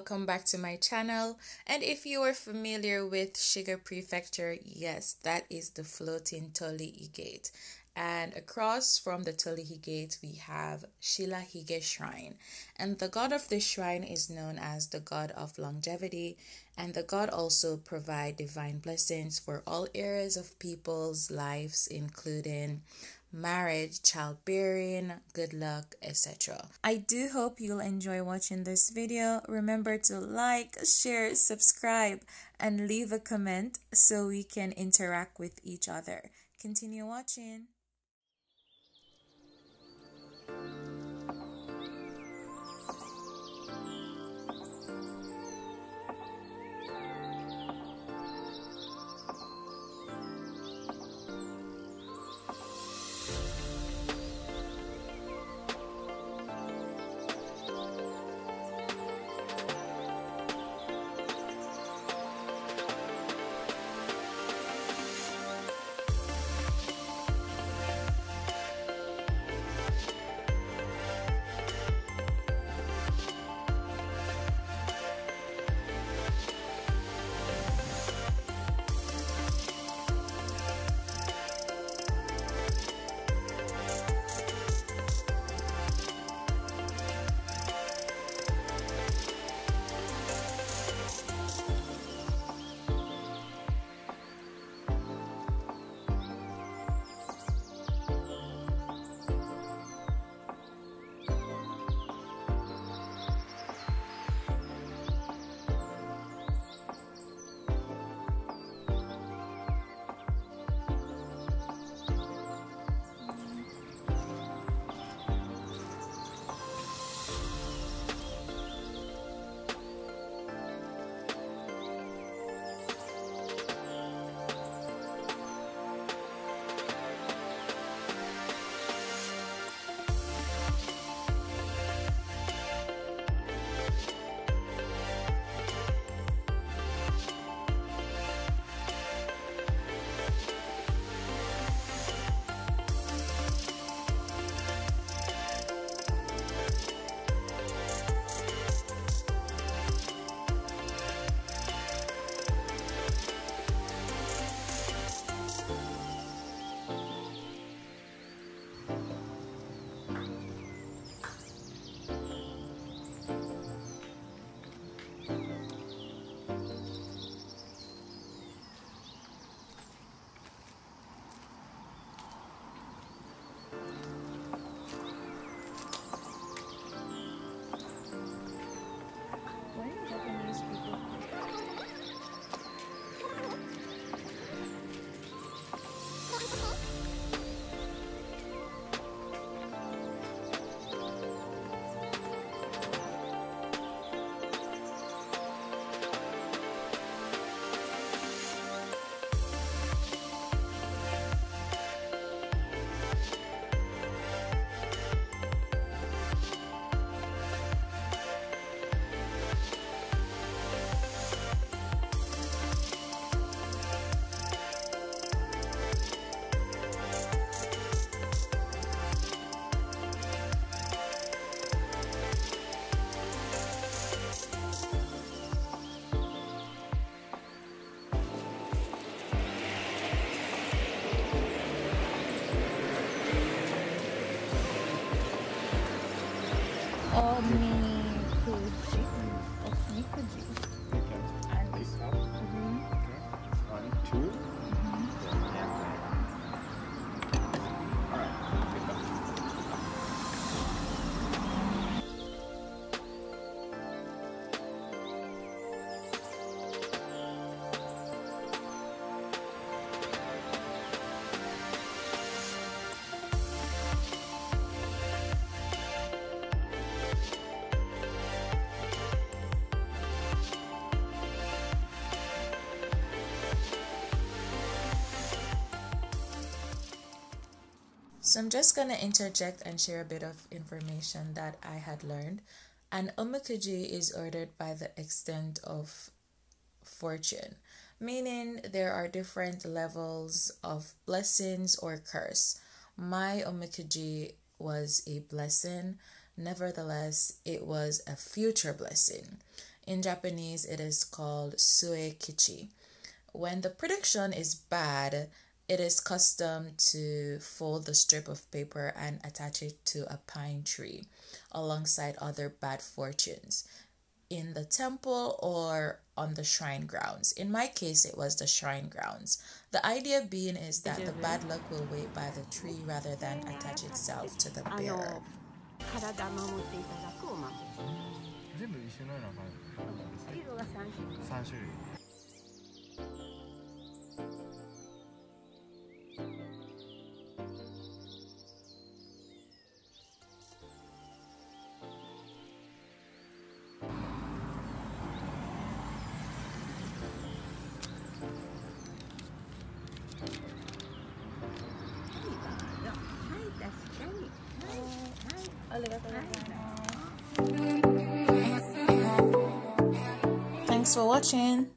welcome back to my channel. And if you are familiar with Shiga Prefecture, yes, that is the floating Torii Gate. And across from the Torii Gate, we have Shirahige Shrine. And the god of this shrine is known as the god of longevity. And the god also provides divine blessings for all areas of people's lives, including marriage, childbearing, good luck, etc. I do hope you'll enjoy watching this video. Remember to like, share, subscribe, and leave a comment so we can interact with each other. Continue watching. Omikuji. Omikuji. And this up. 1, 2. Alright, pick up. So I'm just going to interject and share a bit of information that I had learned. An omikuji is ordered by the extent of fortune, meaning there are different levels of blessings or curse. My omikuji was a blessing. Nevertheless, it was a future blessing. In Japanese, it is called suekichi. When the prediction is bad, it is custom to fold the strip of paper and attach it to a pine tree alongside other bad fortunes in the temple or on the shrine grounds. In my case, it was the shrine grounds. The idea being is that the bad luck will wait by the tree rather than attach itself to the bearer. 体守っていただくお守り。 全部一緒のような感じ。 色が3種類。 3種類。 Thanks for watching.